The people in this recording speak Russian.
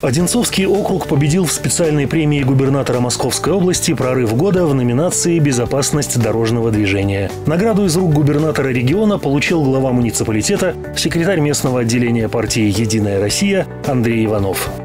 Одинцовский округ победил в специальной премии губернатора Московской области «Прорыв года» в номинации «Безопасность дорожного движения». Награду из рук губернатора региона получил глава муниципалитета, секретарь местного отделения партии «Единая Россия» Андрей Иванов.